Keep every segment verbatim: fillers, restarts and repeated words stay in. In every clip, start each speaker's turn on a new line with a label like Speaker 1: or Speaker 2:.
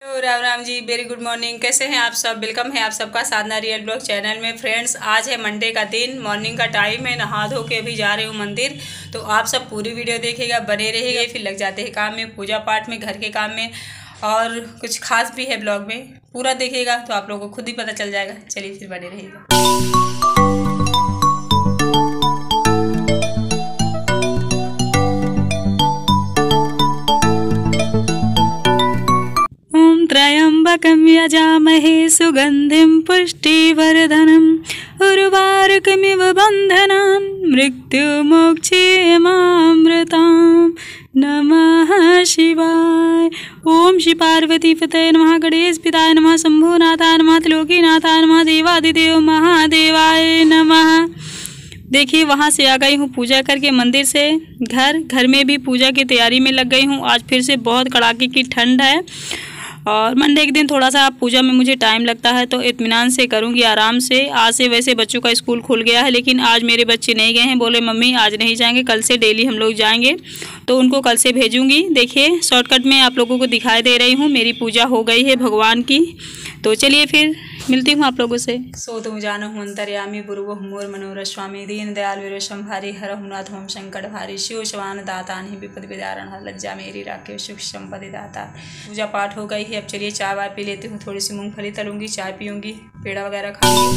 Speaker 1: तो Ram Ram ji, very good morning. कैसे हैं आप सब? वेलकम है आप सबका साधना रियल ब्लॉग चैनल में। फ्रेंड्स, आज है मंडे का दिन, मॉर्निंग का टाइम है, नहा धो के अभी जा रही हूँ मंदिर। तो आप सब पूरी वीडियो देखिएगा, बने रहिएगा। फिर लग जाते हैं काम में, पूजा पाठ में, घर के काम में, और कुछ खास भी है ब्लॉग में। पूरा देखिएगा तो आप लोगों को खुद ही पता चल जाएगा। चलिए फिर बने रहिएगा। त्र्यंबकं यजामहे सुगंधिं पुष्टिवर्धनम् उर्वारुकमिव बन्धनान् मृत्युमोक्षेमामृताम्। नमः शिवाय। ओम श्री पार्वती पतये नमः, गणेश पिताय नमः, शंभुनाथाय नमः, त्रिलोकीनाथाय नमः, देवादिदेव महादेवाय नमः। देखिए, वहाँ से आ गई हूँ पूजा करके मंदिर से घर। घर में भी पूजा की तैयारी में लग गई हूँ। आज फिर से बहुत कड़ाके की ठंड है और मंडे के दिन थोड़ा सा पूजा में मुझे टाइम लगता है, तो इत्मीनान से करूँगी, आराम से। आज से वैसे बच्चों का स्कूल खुल गया है, लेकिन आज मेरे बच्चे नहीं गए हैं। बोले मम्मी आज नहीं जाएंगे, कल से डेली हम लोग जाएंगे, तो उनको कल से भेजूँगी। देखिए, शॉर्टकट में आप लोगों को दिखाई दे रही हूँ। मेरी पूजा हो गई है भगवान की। तो चलिए फिर मिलती हूँ आप लोगों से। सो तुम जानो हूँ अंतर्यामी पूर्व मोर मनोरथ स्वामी दीन दयाल वीर संभारी हर हुनाथ होम संकट भारी शिव शवान दाता नहीं विपद विदारण लज्जा मेरी राखे सुख संपत्ति दाता। पूजा पाठ हो गई है। अब चलिए चाय वाय पी लेती हूँ, थोड़ी सी मूंगफली तलूंगी, चाय पीऊँगी, पेड़ा वगैरह खाऊंगी।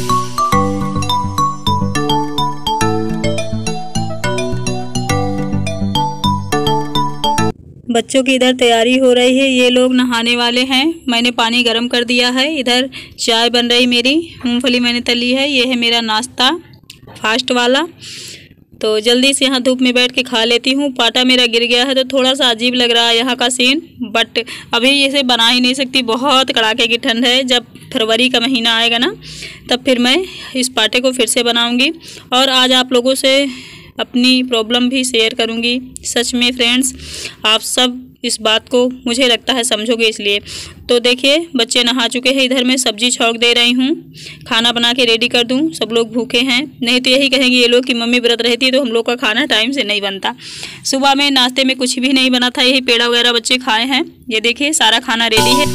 Speaker 1: बच्चों की इधर तैयारी हो रही है, ये लोग नहाने वाले हैं। मैंने पानी गर्म कर दिया है। इधर चाय बन रही मेरी, मूंगफली मैंने तली है। ये है मेरा नाश्ता फास्ट वाला। तो जल्दी से यहाँ धूप में बैठ के खा लेती हूँ। पाटा मेरा गिर गया है तो थोड़ा सा अजीब लग रहा है यहाँ का सीन, बट अभी इसे बना ही नहीं सकती। बहुत कड़ाके की ठंड है। जब फरवरी का महीना आएगा ना, तब फिर मैं इस पाटे को फिर से बनाऊँगी और आज आप लोगों से अपनी प्रॉब्लम भी शेयर करूंगी। सच में फ्रेंड्स, आप सब इस बात को मुझे लगता है समझोगे, इसलिए। तो देखिए, बच्चे नहा चुके हैं। इधर मैं सब्जी छौंक दे रही हूँ, खाना बना के रेडी कर दूँ। सब लोग भूखे हैं, नहीं तो यही कहेंगे ये लोग कि मम्मी व्रत रहती है तो हम लोग का खाना टाइम से नहीं बनता। सुबह में नाश्ते में कुछ भी नहीं बना था, यही पेड़ा वगैरह बच्चे खाए हैं। ये देखिए, सारा खाना रेडी है।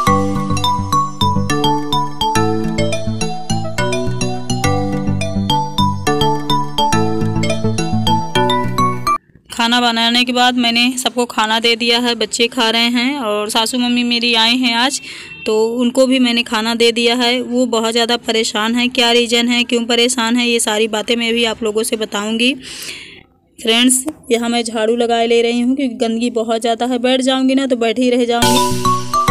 Speaker 1: खाना बनाने के बाद मैंने सबको खाना दे दिया है, बच्चे खा रहे हैं। और सासू मम्मी मेरी आई हैं आज, तो उनको भी मैंने खाना दे दिया है। वो बहुत ज़्यादा परेशान है। क्या रीज़न है, क्यों परेशान है, ये सारी बातें मैं भी आप लोगों से बताऊंगी। फ्रेंड्स, यहाँ मैं झाड़ू लगाए ले रही हूँ क्योंकि गंदगी बहुत ज़्यादा है। बैठ जाऊँगी ना तो बैठी रह जाऊँगी।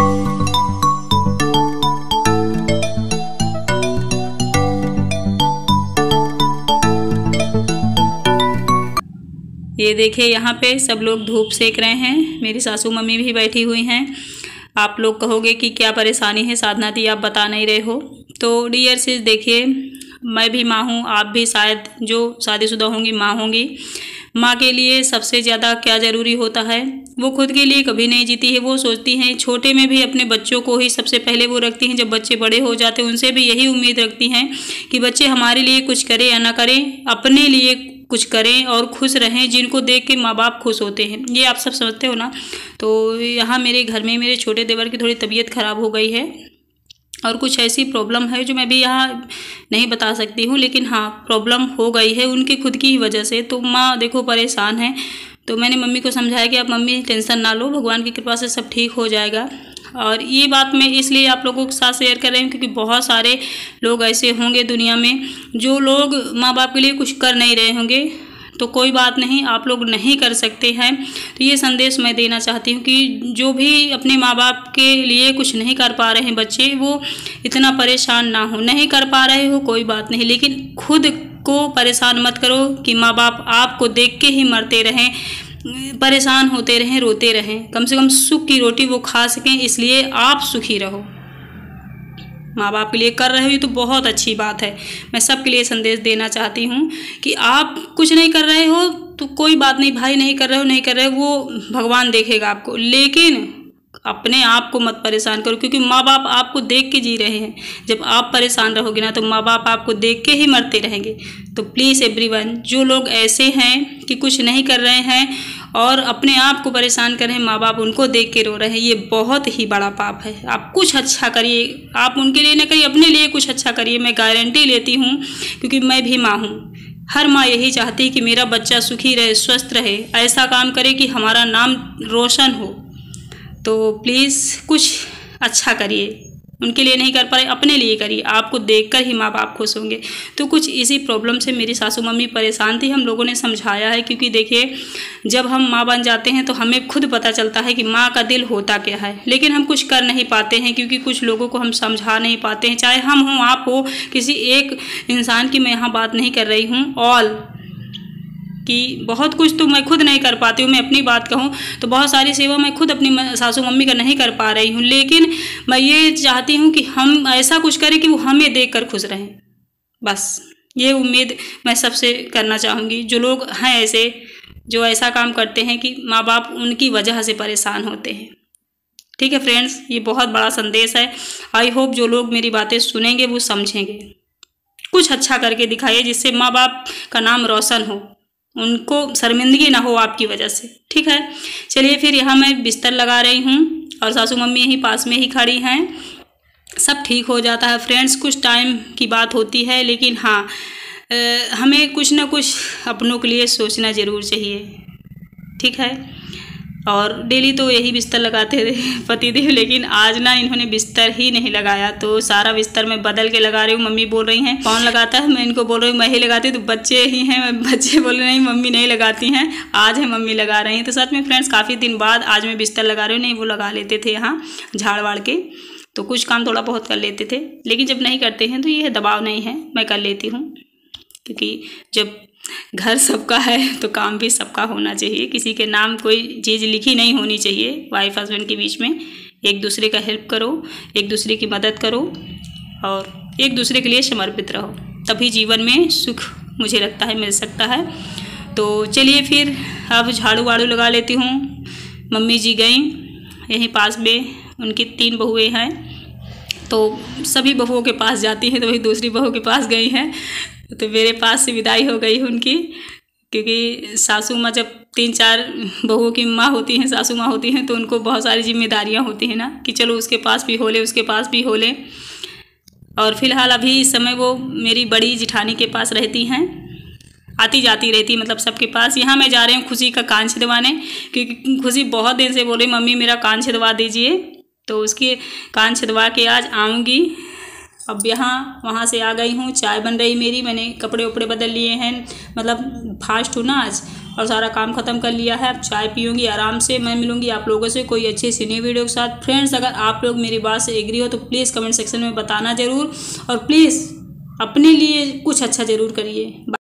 Speaker 1: ये देखिए, यहाँ पे सब लोग धूप सेक रहे हैं। मेरी सासू मम्मी भी बैठी हुई हैं। आप लोग कहोगे कि क्या परेशानी है साधना दी, आप बता नहीं रहे हो। तो डियर सिस, देखिए, मैं भी माँ हूँ, आप भी शायद जो शादीशुदा होंगी माँ होंगी। माँ के लिए सबसे ज़्यादा क्या ज़रूरी होता है, वो खुद के लिए कभी नहीं जीती है। वो सोचती हैं, छोटे में भी अपने बच्चों को ही सबसे पहले वो रखती हैं। जब बच्चे बड़े हो जाते हैं, उनसे भी यही उम्मीद रखती हैं कि बच्चे हमारे लिए कुछ करें या ना करें, अपने लिए कुछ करें और खुश रहें, जिनको देख के माँ बाप खुश होते हैं। ये आप सब समझते हो ना। तो यहाँ मेरे घर में मेरे छोटे देवर की थोड़ी तबीयत ख़राब हो गई है और कुछ ऐसी प्रॉब्लम है जो मैं भी यहाँ नहीं बता सकती हूँ, लेकिन हाँ प्रॉब्लम हो गई है उनकी खुद की ही वजह से। तो माँ देखो परेशान है। तो मैंने मम्मी को समझाया कि आप मम्मी टेंशन ना लो, भगवान की कृपा से सब ठीक हो जाएगा। और ये बात मैं इसलिए आप लोगों के साथ शेयर कर रही हूँ क्योंकि बहुत सारे लोग ऐसे होंगे दुनिया में जो लोग माँ बाप के लिए कुछ कर नहीं रहे होंगे। तो कोई बात नहीं, आप लोग नहीं कर सकते हैं। तो ये संदेश मैं देना चाहती हूँ कि जो भी अपने माँ बाप के लिए कुछ नहीं कर पा रहे हैं बच्चे, वो इतना परेशान ना हो। नहीं कर पा रहे हो कोई बात नहीं, लेकिन खुद को परेशान मत करो कि माँ बाप आपको देख के ही मरते रहें, परेशान होते रहें, रोते रहें। कम से कम सुख की रोटी वो खा सकें, इसलिए आप सुखी रहो। माँ बाप के लिए कर रहे हो तो बहुत अच्छी बात है। मैं सबके लिए संदेश देना चाहती हूँ कि आप कुछ नहीं कर रहे हो तो कोई बात नहीं भाई, नहीं कर रहे हो नहीं कर रहे हो, वो भगवान देखेगा आपको, लेकिन अपने आप को मत परेशान करो क्योंकि माँ बाप आपको देख के जी रहे हैं। जब आप परेशान रहोगे ना तो माँ बाप आपको देख के ही मरते रहेंगे। तो प्लीज़ एवरीवन, जो लोग ऐसे हैं कि कुछ नहीं कर रहे हैं और अपने आप को परेशान कर रहे हैं, माँ बाप उनको देख के रो रहे हैं, ये बहुत ही बड़ा पाप है। आप कुछ अच्छा करिए, आप उनके लिए न करिए, अपने लिए कुछ अच्छा करिए। मैं गारंटी लेती हूँ, क्योंकि मैं भी माँ हूँ। हर माँ यही चाहती है कि मेरा बच्चा सुखी रहे, स्वस्थ रहे, ऐसा काम करे कि हमारा नाम रोशन हो। तो प्लीज़ कुछ अच्छा करिए, उनके लिए नहीं कर पा रहे, अपने लिए करिए, आपको देखकर ही माँ बाप खुश होंगे। तो कुछ इसी प्रॉब्लम से मेरी सासू मम्मी परेशान थी। हम लोगों ने समझाया है, क्योंकि देखिए जब हम माँ बन जाते हैं तो हमें खुद पता चलता है कि माँ का दिल होता क्या है, लेकिन हम कुछ कर नहीं पाते हैं, क्योंकि कुछ लोगों को हम समझा नहीं पाते हैं। चाहे हम हों, आप हो, किसी एक इंसान की मैं यहाँ बात नहीं कर रही हूँ, ऑल कि बहुत कुछ तो मैं खुद नहीं कर पाती हूँ। मैं अपनी बात कहूँ तो बहुत सारी सेवा मैं खुद अपनी सासू मम्मी का नहीं कर पा रही हूँ, लेकिन मैं ये चाहती हूँ कि हम ऐसा कुछ करें कि वो हमें देखकर खुश रहें। बस ये उम्मीद मैं सबसे करना चाहूँगी। जो लोग हैं ऐसे, जो ऐसा काम करते हैं कि माँ बाप उनकी वजह से परेशान होते हैं। ठीक है फ्रेंड्स, ये बहुत बड़ा संदेश है। आई होप जो लोग मेरी बातें सुनेंगे वो समझेंगे। कुछ अच्छा करके दिखाइए, जिससे माँ बाप का नाम रोशन हो, उनको शर्मिंदगी ना हो आपकी वजह से। ठीक है, चलिए फिर यहाँ मैं बिस्तर लगा रही हूँ और सासू मम्मी यहीं पास में ही खड़ी हैं। सब ठीक हो जाता है फ्रेंड्स, कुछ टाइम की बात होती है, लेकिन हाँ आ, हमें कुछ ना कुछ अपनों के लिए सोचना ज़रूर चाहिए। ठीक है, और डेली तो यही बिस्तर लगाते थे पतिदेव, लेकिन आज ना इन्होंने बिस्तर ही नहीं लगाया, तो सारा बिस्तर मैं बदल के लगा रही हूँ। मम्मी बोल रही हैं कौन लगाता है, मैं इनको बोल रही हूँ मैं ही लगाती हूँ, तो बच्चे ही हैं, बच्चे बोल रहे हैं मम्मी नहीं लगाती हैं, आज है मम्मी लगा रही हैं। तो सच में फ्रेंड्स काफ़ी दिन बाद आज मैं बिस्तर लगा रही हूँ। नहीं वो लगा लेते थे यहाँ झाड़ वाड़ के, तो कुछ काम थोड़ा बहुत कर लेते थे, लेकिन जब नहीं करते हैं तो ये दबाव नहीं है, मैं कर लेती हूँ, क्योंकि जब घर सबका है तो काम भी सबका होना चाहिए। किसी के नाम कोई चीज़ लिखी नहीं होनी चाहिए। वाइफ हस्बैंड के बीच में एक दूसरे का हेल्प करो, एक दूसरे की मदद करो और एक दूसरे के लिए समर्पित रहो, तभी जीवन में सुख मुझे लगता है मिल सकता है। तो चलिए फिर अब झाड़ू वाड़ू लगा लेती हूँ। मम्मी जी गई, यहीं पास में उनकी तीन बहुएँ हैं, तो सभी बहुओं के पास जाती हैं, तो वही दूसरी बहू के पास गई हैं, तो मेरे पास से विदाई हो गई उनकी, क्योंकि सासू माँ जब तीन चार बहुओं की माँ होती हैं, सासू माँ होती हैं, तो उनको बहुत सारी जिम्मेदारियाँ होती हैं ना, कि चलो उसके पास भी हो ले, उसके पास भी हो ले। और फिलहाल अभी इस समय वो मेरी बड़ी जिठानी के पास रहती हैं, आती जाती रहती, मतलब सबके पास। यहाँ मैं जा रही हूँ खुशी का कान छिदवाने, क्योंकि खुशी बहुत दिन से बोल रही मम्मी मेरा कान छिदवा दीजिए, तो उसके कान छिदवा के आज आऊँगी। अब यहाँ वहाँ से आ गई हूँ, चाय बन रही मेरी, मैंने कपड़े उपड़े बदल लिए हैं, मतलब फास्ट हूँ ना आज, और सारा काम ख़त्म कर लिया है। अब चाय पीऊँगी आराम से। मैं मिलूँगी आप लोगों से कोई अच्छी सी नई वीडियो के साथ। फ्रेंड्स, अगर आप लोग मेरी बात से एग्री हो तो प्लीज़ कमेंट सेक्शन में बताना ज़रूर, और प्लीज़ अपने लिए कुछ अच्छा ज़रूर करिए।